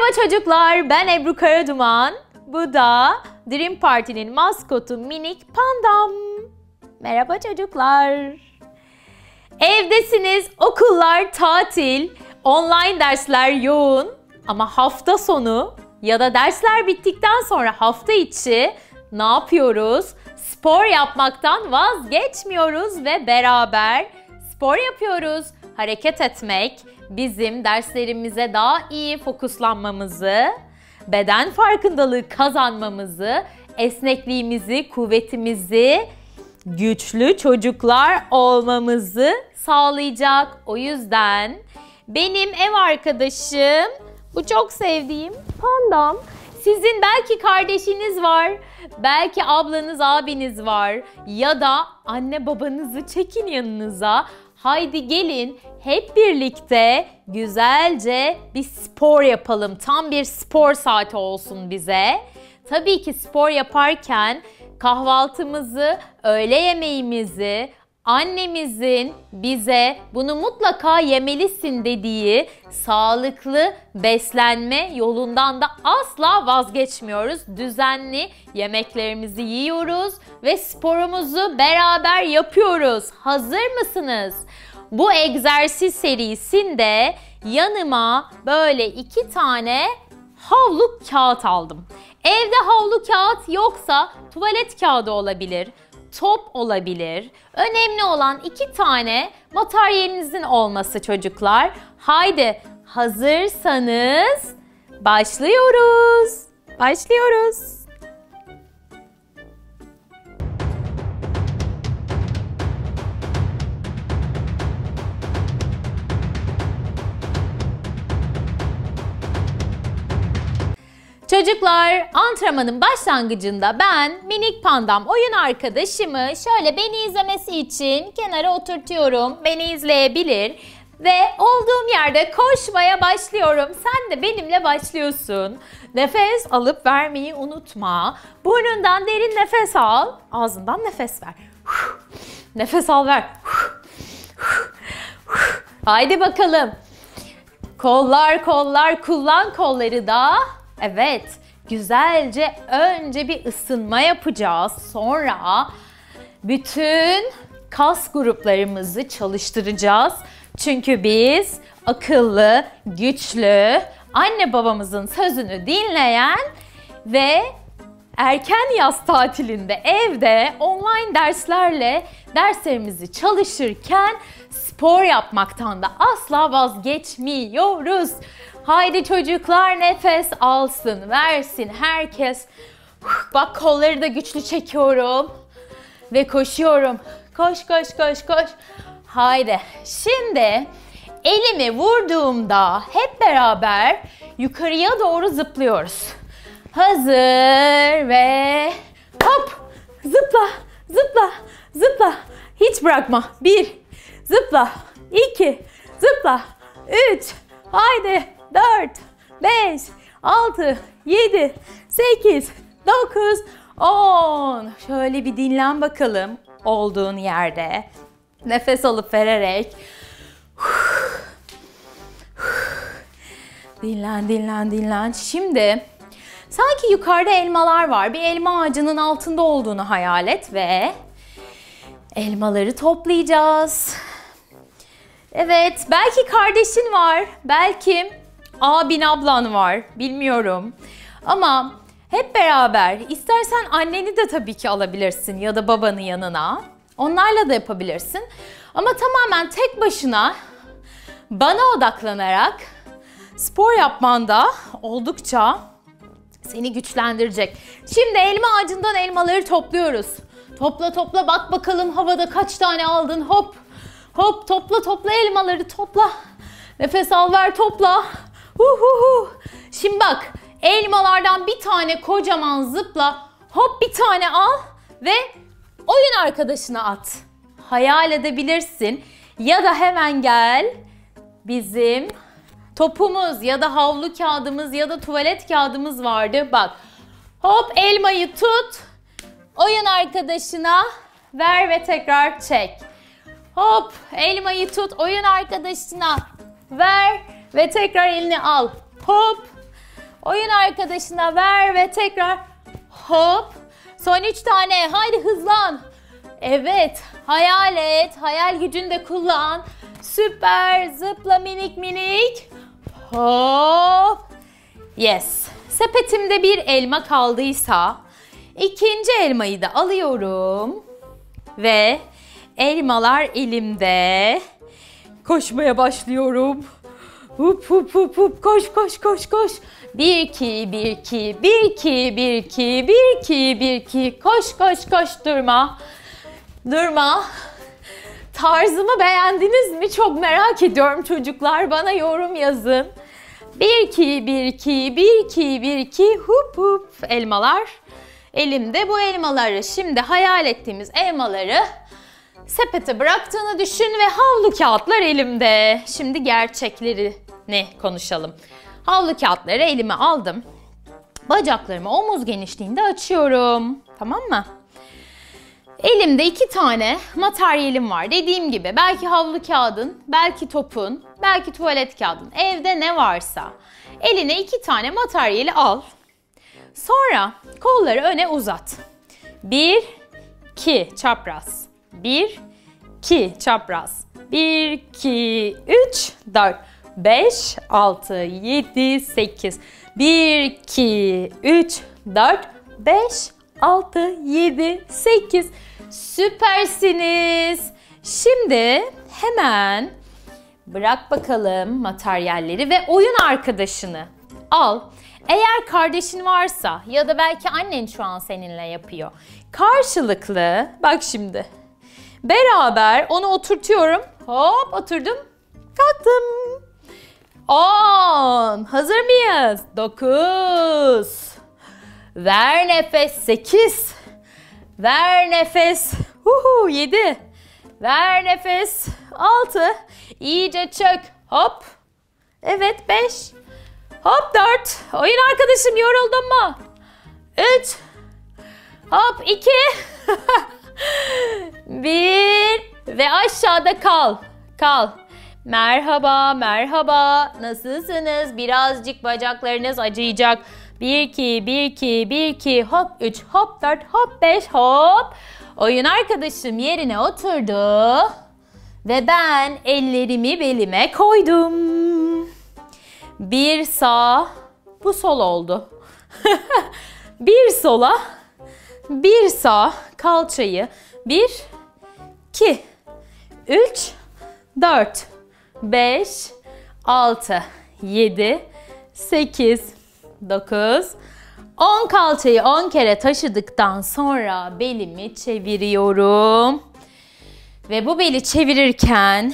Merhaba çocuklar, ben Ebru Karaduman. Bu da Dream Party'nin maskotu minik pandam. Merhaba çocuklar. Evdesiniz, okullar tatil, online dersler yoğun ama hafta sonu ya da dersler bittikten sonra hafta içi ne yapıyoruz? Spor yapmaktan vazgeçmiyoruz ve beraber spor yapıyoruz. Hareket etmek bizim derslerimize daha iyi fokuslanmamızı, beden farkındalığı kazanmamızı, esnekliğimizi, kuvvetimizi, güçlü çocuklar olmamızı sağlayacak. O yüzden benim ev arkadaşım, bu çok sevdiğim pandam. Sizin belki kardeşiniz var, belki ablanız, abiniz var ya da anne babanızı çekin yanınıza. Haydi gelin hep birlikte güzelce bir spor yapalım. Tam bir spor saati olsun bize. Tabii ki spor yaparken kahvaltımızı, öğle yemeğimizi, annemizin bize bunu mutlaka yemelisin dediği sağlıklı beslenme yolundan da asla vazgeçmiyoruz. Düzenli yemeklerimizi yiyoruz ve sporumuzu beraber yapıyoruz. Hazır mısınız? Bu egzersiz serisinde yanıma böyle 2 tane havlu kağıt aldım. Evde havlu kağıt yoksa tuvalet kağıdı olabilir, top olabilir. Önemli olan 2 tane materyalinizin olması çocuklar. Haydi hazırsanız başlıyoruz. Başlıyoruz. Çocuklar, antrenmanın başlangıcında ben minik pandam oyun arkadaşımı şöyle beni izlemesi için kenara oturtuyorum. Beni izleyebilir ve olduğum yerde koşmaya başlıyorum. Sen de benimle başlıyorsun. Nefes alıp vermeyi unutma. Burnundan derin nefes al, ağzından nefes ver. Nefes al ver. Haydi bakalım. Kollar kollar, kullan kolları da. Evet, güzelce önce bir ısınma yapacağız. Sonra bütün kas gruplarımızı çalıştıracağız. Çünkü biz akıllı, güçlü, anne babamızın sözünü dinleyen ve erken yaz tatilinde evde online derslerle derslerimizi çalışırken spor yapmaktan da asla vazgeçmiyoruz. Haydi çocuklar nefes alsın, versin herkes. Bak kolları da güçlü çekiyorum ve koşuyorum. Koş koş koş koş. Haydi. Şimdi elimi vurduğumda hep beraber yukarıya doğru zıplıyoruz. Hazır ve hop! Zıpla, zıpla, zıpla. Hiç bırakma. 1, zıpla. 2, zıpla. 3, haydi. 4, 5, 6, 7, 8, 9, 10. Şöyle bir dinlen bakalım olduğun yerde. Nefes alıp vererek. Dinlen, dinlen, dinlen. Şimdi sanki yukarıda elmalar var. Bir elma ağacının altında olduğunu hayal et ve elmaları toplayacağız. Evet, belki kardeşin var, belki abin, ablan var, bilmiyorum. Ama hep beraber, istersen anneni de tabii ki alabilirsin ya da babanın yanına. Onlarla da yapabilirsin. Ama tamamen tek başına bana odaklanarak spor yapman da oldukça seni güçlendirecek. Şimdi elma ağacından elmaları topluyoruz. Topla topla, bak bakalım havada kaç tane aldın, hop. Hop, topla topla elmaları, topla. Nefes al ver, topla. Şimdi bak, elmalardan bir tane kocaman zıpla, hop bir tane al ve oyun arkadaşına at. Hayal edebilirsin ya da hemen gel, bizim topumuz ya da havlu kağıdımız ya da tuvalet kağıdımız vardı. Bak, hop elmayı tut, oyun arkadaşına ver ve tekrar çek. Hop elmayı tut, oyun arkadaşına ver ve tekrar elini al. Hop Oyun arkadaşına ver ve tekrar hop. Son 3 tane. Haydi hızlan. Evet. Hayal et. Hayal gücünü de kullan. Süper. Zıpla minik minik. Hop. Yes. Sepetimde bir elma kaldıysa ikinci elmayı da alıyorum. Ve elmalar elimde. Koşmaya başlıyorum. Hup hup hup hup koş koş koş koş. 1 2 1 2 1 2 1 2 1 2 1 2 koş koş koş durma. Durma. Tarzımı beğendiniz mi? Çok merak ediyorum çocuklar. Bana yorum yazın. 1 2 1 2 1 2 1 2 hup hup elmalar. Elimde bu elmaları. Şimdi hayal ettiğimiz elmaları sepete bıraktığını düşün ve havlu kağıtlar elimde. Şimdi gerçeklerini konuşalım. Havlu kağıtları elime aldım. Bacaklarımı omuz genişliğinde açıyorum. Tamam mı? Elimde 2 tane materyalim var. Dediğim gibi belki havlu kağıdın, belki topun, belki tuvalet kağıdın. Evde ne varsa. Eline 2 tane materyali al. Sonra kolları öne uzat. 1, 2 çapraz. 1, 2 çapraz. 1, 2, 3, 4, 5, 6, 7, 8. 1, 2, 3, 4, 5, 6, 7, 8. Süpersiniz. Şimdi hemen bırak bakalım materyalleri ve oyun arkadaşını al. Eğer kardeşin varsa ya da belki annen şu an seninle yapıyor. Karşılıklı bak şimdi. Beraber onu oturtuyorum. Hop oturdum. Kalktım. 10. Hazır mıyız? 9. Ver nefes. 8. Ver nefes. 7. Ver nefes. 6. İyice çök. Hop. Evet 5. Hop 4. Oyun arkadaşım yoruldun mu? 3. Hop 2. 1. Ve aşağıda kal. Kal. Merhaba, merhaba. Nasılsınız? Birazcık bacaklarınız acıyacak. 1, 2, 1, 2, 1, 2, hop 3, hop 4, hop 5, hop. Oyun arkadaşım yerine oturdu. Ve ben ellerimi belime koydum. Bir sağ, bu sol oldu. Bir sola, bir sağ, kalçayı. 1, 2, 3, 4, 5, 6, 7, 8, 9, 10 kalçayı 10 kere taşıdıktan sonra belimi çeviriyorum. Ve bu beli çevirirken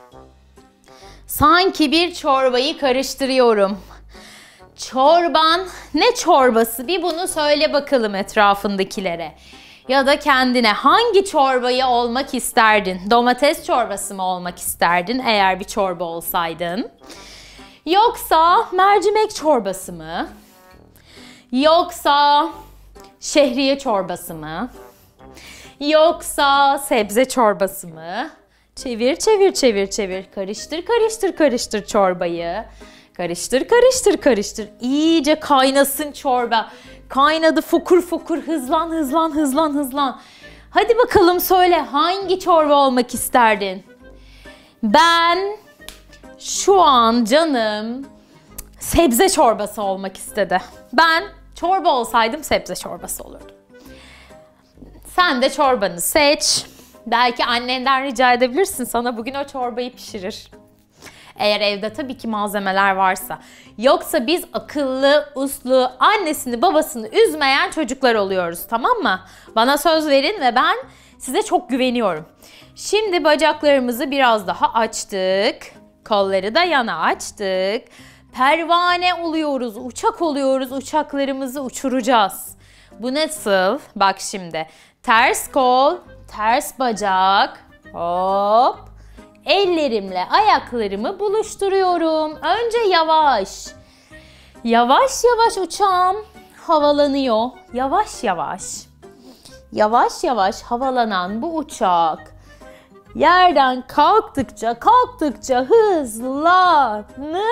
sanki bir çorbayı karıştırıyorum. Çorban ne çorbası? Bir bunu söyle bakalım etrafındakilere. Ya da kendine hangi çorbayı olmak isterdin? Domates çorbası mı olmak isterdin eğer bir çorba olsaydın? Yoksa mercimek çorbası mı? Yoksa şehriye çorbası mı? Yoksa sebze çorbası mı? Çevir, çevir, çevir, çevir. Karıştır, karıştır, karıştır çorbayı. Karıştır, karıştır, karıştır. İyice kaynasın çorba. Kaynadı fokur fokur. Hızlan, hızlan, hızlan, hızlan. Hadi bakalım söyle hangi çorba olmak isterdin? Ben şu an canım sebze çorbası olmak istedi. Ben çorba olsaydım sebze çorbası olurdu. Sen de çorbanı seç. Belki annenden rica edebilirsin, sana bugün o çorbayı pişirir. Eğer evde tabii ki malzemeler varsa. Yoksa biz akıllı, uslu, annesini babasını üzmeyen çocuklar oluyoruz, tamam mı? Bana söz verin ve ben size çok güveniyorum. Şimdi bacaklarımızı biraz daha açtık. Kolları da yana açtık. Pervane oluyoruz, uçak oluyoruz. Uçaklarımızı uçuracağız. Bu nasıl? Bak şimdi. Ters kol, ters bacak. Hop. Ellerimle ayaklarımı buluşturuyorum. Önce yavaş. Yavaş yavaş uçağım havalanıyor. Yavaş yavaş. Yavaş yavaş havalanan bu uçak yerden kalktıkça hızlanıyor.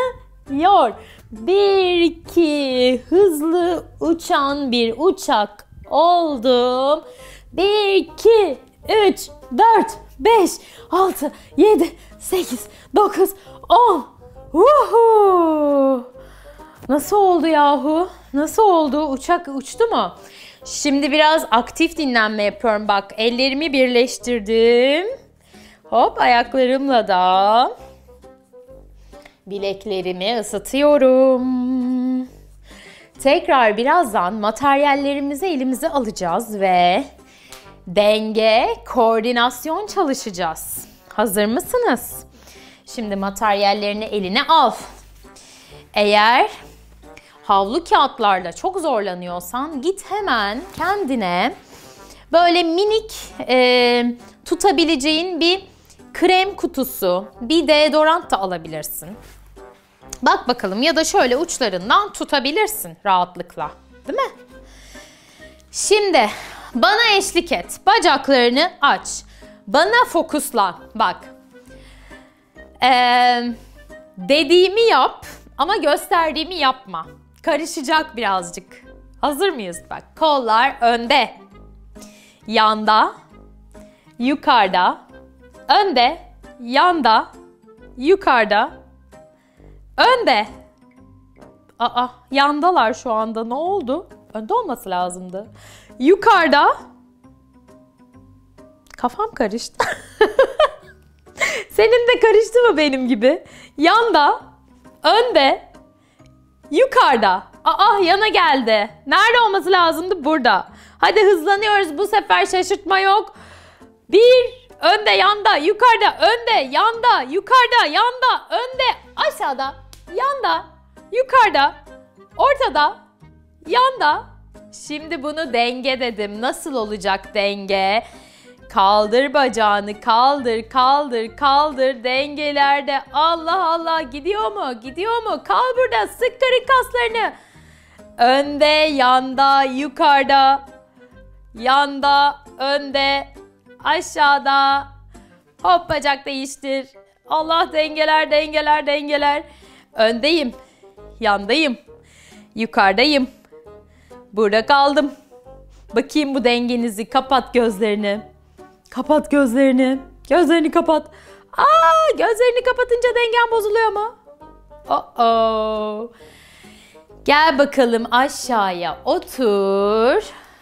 Bir, iki, hızlı uçan bir uçak oldum. 1, 2, 3, 4, 5, 6, 7, 8, 9, 10. Nasıl oldu yahu? Nasıl oldu? Uçak uçtu mu? Şimdi biraz aktif dinlenme yapıyorum. Bak, ellerimi birleştirdim. Hop, ayaklarımla da bileklerimi ısıtıyorum. Tekrar birazdan materyallerimizi elimize alacağız ve denge, koordinasyon çalışacağız. Hazır mısınız? Şimdi materyallerini eline al. Eğer havlu kağıtlarla çok zorlanıyorsan git hemen kendine böyle minik tutabileceğin bir krem kutusu, bir deodorant da alabilirsin. Bak bakalım, ya da şöyle uçlarından tutabilirsin rahatlıkla, değil mi? Şimdi bana eşlik et. Bacaklarını aç. Bana fokuslan. Bak. Dediğimi yap ama gösterdiğimi yapma. Karışacak birazcık. Hazır mıyız? Bak, kollar önde. Yanda. Yukarıda. Önde. Yanda. Yukarıda. Önde. Yandalar şu anda. Ne oldu? Önde olması lazımdı. Yukarıda. Kafam karıştı. Senin de karıştı mı benim gibi? Yanda. Önde. Yukarıda. Yana geldi. Nerede olması lazımdı? Burada. Hadi hızlanıyoruz. Bu sefer şaşırtma yok. 1. Önde, yanda, yukarıda, önde, yanda, yukarıda, yanda, önde, aşağıda, yanda, yukarıda, ortada, yanda. Şimdi bunu denge dedim. Nasıl olacak denge? Kaldır bacağını, kaldır, kaldır, kaldır. Dengelerde Allah Allah, gidiyor mu? Gidiyor mu? Kal burada, sık karın kaslarını. Önde, yanda, yukarıda, yanda, önde, aşağıda. Hop, bacak değiştir. Allah, dengeler, dengeler, dengeler. Öndeyim, yandayım, yukarıdayım. Burada kaldım. Bakayım bu dengenizi. Kapat gözlerini. Kapat gözlerini. Gözlerini kapat. Gözlerini kapatınca dengen bozuluyor mu? Gel bakalım aşağıya otur.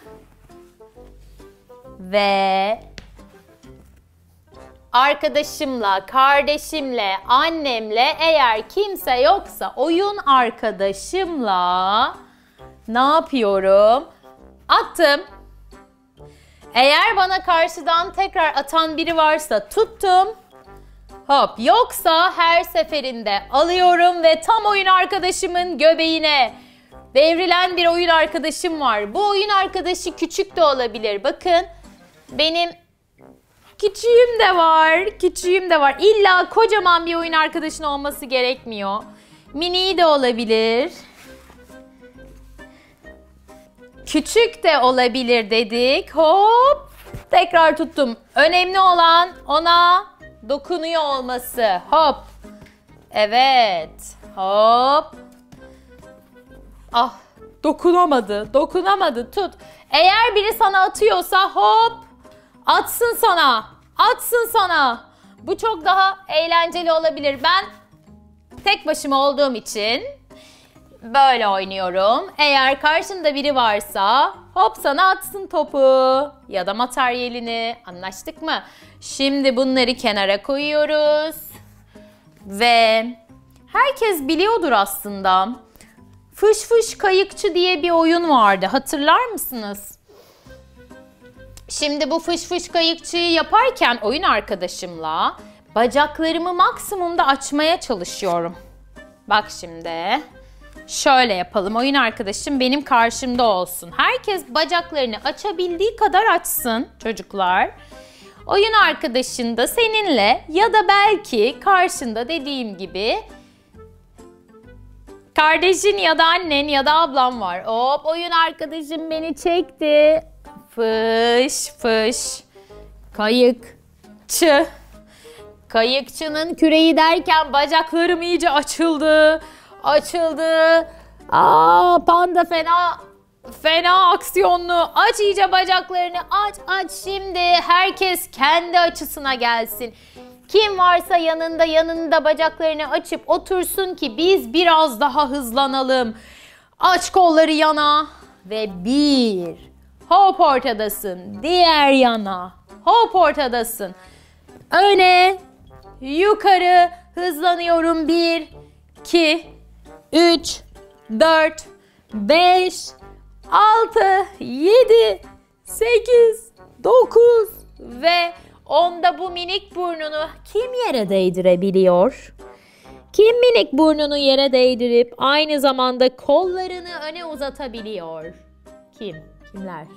Ve arkadaşımla, kardeşimle, annemle, eğer kimse yoksa oyun arkadaşımla ne yapıyorum? Attım. Eğer bana karşıdan tekrar atan biri varsa tuttum. Hop, yoksa her seferinde alıyorum ve tam oyun arkadaşımın göbeğine. Devrilen bir oyun arkadaşım var. Bu oyun arkadaşı küçük de olabilir. Bakın, benim küçüğüm de var. Küçüğüm de var. İlla kocaman bir oyun arkadaşın olması gerekmiyor. Mini de olabilir. Küçük de olabilir dedik. Hop. Tekrar tuttum. Önemli olan ona dokunuyor olması. Hop. Evet. Hop. Dokunamadı. Dokunamadı. Tut. Eğer biri sana atıyorsa hop. Atsın sana. Atsın sana. Bu çok daha eğlenceli olabilir. Ben tek başıma olduğum için böyle oynuyorum. Eğer karşında biri varsa hop, sana atsın topu ya da materyalini. Anlaştık mı? Şimdi bunları kenara koyuyoruz. Ve herkes biliyordur aslında. Fış fış kayıkçı diye bir oyun vardı. Hatırlar mısınız? Şimdi bu fış fış kayıkçıyı yaparken oyun arkadaşımla bacaklarımı maksimumda açmaya çalışıyorum. Bak şimdi. Şöyle yapalım. Oyun arkadaşım benim karşımda olsun. Herkes bacaklarını açabildiği kadar açsın çocuklar. Oyun arkadaşın da seninle ya da belki karşında dediğim gibi kardeşin ya da annen ya da ablam var. Hop, oyun arkadaşım beni çekti. Fış fış. Kayıkçı. Kayıkçının küreği derken bacaklarım iyice açıldı. açıldı. Panda fena aksiyonlu. Aç iyice bacaklarını. Aç. Şimdi herkes kendi açısına gelsin. Kim varsa yanında bacaklarını açıp otursun ki biz biraz daha hızlanalım. Aç kolları yana ve bir. Hop ortadasın. Diğer yana. Hop ortadasın. Öne, yukarı hızlanıyorum. 1, 2, 3, 4, 5, 6, 7, 8, 9 ve 10'da bu minik burnunu kim yere değdirebiliyor? Kim minik burnunu yere değdirip aynı zamanda kollarını öne uzatabiliyor? Kimler?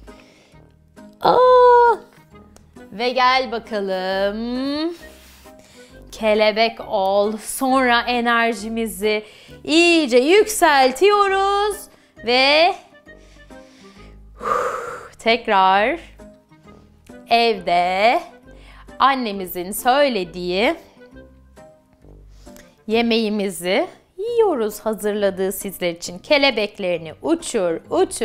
Ve gel bakalım. Kelebek ol. Sonra enerjimizi iyice yükseltiyoruz ve tekrar evde annemizin söylediği yemeğimizi yiyoruz, hazırladığı sizler için. Kelebeklerini uçur.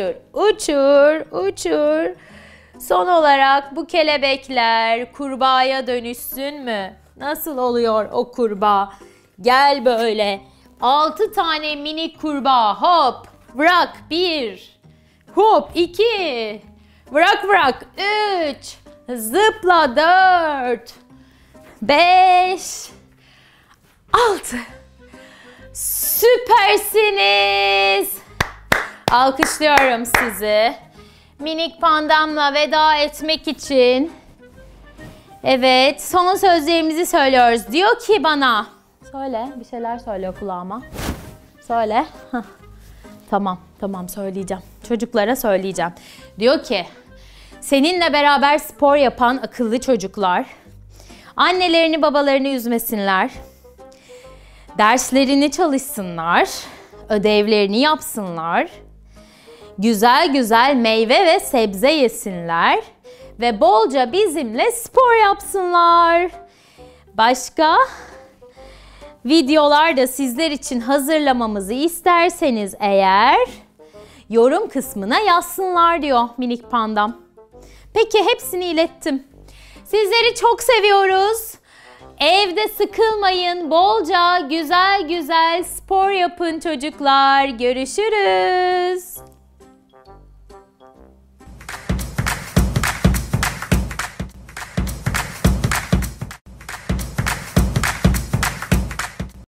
Son olarak bu kelebekler kurbağaya dönüşsün mü? Nasıl oluyor o kurbağa? Gel böyle. 6 tane minik kurbağa. Hop. Bırak. 1. Hop. 2. Bırak. 3. Zıpla. 4. 5. 6. Süpersiniz. Alkışlıyorum sizi. Minik pandamla veda etmek için. Evet, son sözlerimizi söylüyoruz. Diyor ki bana, söyle, bir şeyler söyle kulağıma. Söyle. Tamam söyleyeceğim. Çocuklara söyleyeceğim. Diyor ki, seninle beraber spor yapan akıllı çocuklar, annelerini babalarını üzmesinler, derslerini çalışsınlar, ödevlerini yapsınlar, güzel meyve ve sebze yesinler ve bolca bizimle spor yapsınlar. Başka videolar da sizler için hazırlamamızı isterseniz eğer yorum kısmına yazsınlar diyor minik pandam. Peki hepsini ilettim. Sizleri çok seviyoruz. Evde sıkılmayın. Bolca güzel spor yapın çocuklar. Görüşürüz.